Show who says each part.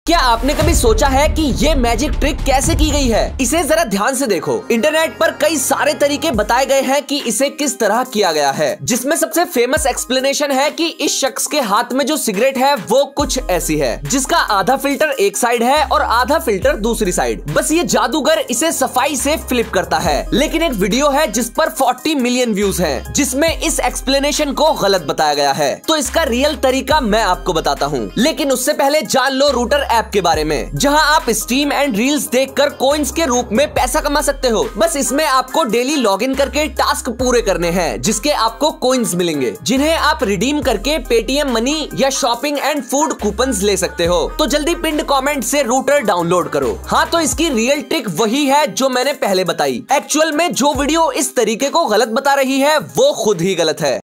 Speaker 1: क्या आपने कभी सोचा है कि ये मैजिक ट्रिक कैसे की गई है? इसे जरा ध्यान से देखो। इंटरनेट पर कई सारे तरीके बताए गए हैं कि इसे किस तरह किया गया है, जिसमें सबसे फेमस एक्सप्लेनेशन है कि इस शख्स के हाथ में जो सिगरेट है वो कुछ ऐसी है, जिसका आधा फिल्टर एक साइड है और आधा फिल्टर दूसरी साइड। बस ये जादूगर इसे सफाई से फ्लिप करता है। लेकिन एक वीडियो है जिस पर 40 मिलियन व्यूज हैं, जिसमें इस एक्सप्लेनेशन को गलत बताया गया है। तो इसका रियल तरीका मैं आपको बताता हूँ, लेकिन उससे पहले जान लो रूटर ऐप के बारे में, जहां आप स्टीम एंड रील्स देखकर कॉइन्स के रूप में पैसा कमा सकते हो। बस इसमें आपको डेली लॉगिन करके टास्क पूरे करने हैं, जिसके आपको कॉइन्स मिलेंगे, जिन्हें आप रिडीम करके पेटीएम मनी या शॉपिंग एंड फूड कूपन्स ले सकते हो। तो जल्दी पिंड कमेंट से रूटर डाउनलोड करो। हाँ, तो इसकी रियल ट्रिक वही है जो मैंने पहले बताई। एक्चुअल में जो वीडियो इस तरीके को गलत बता रही है वो खुद ही गलत है।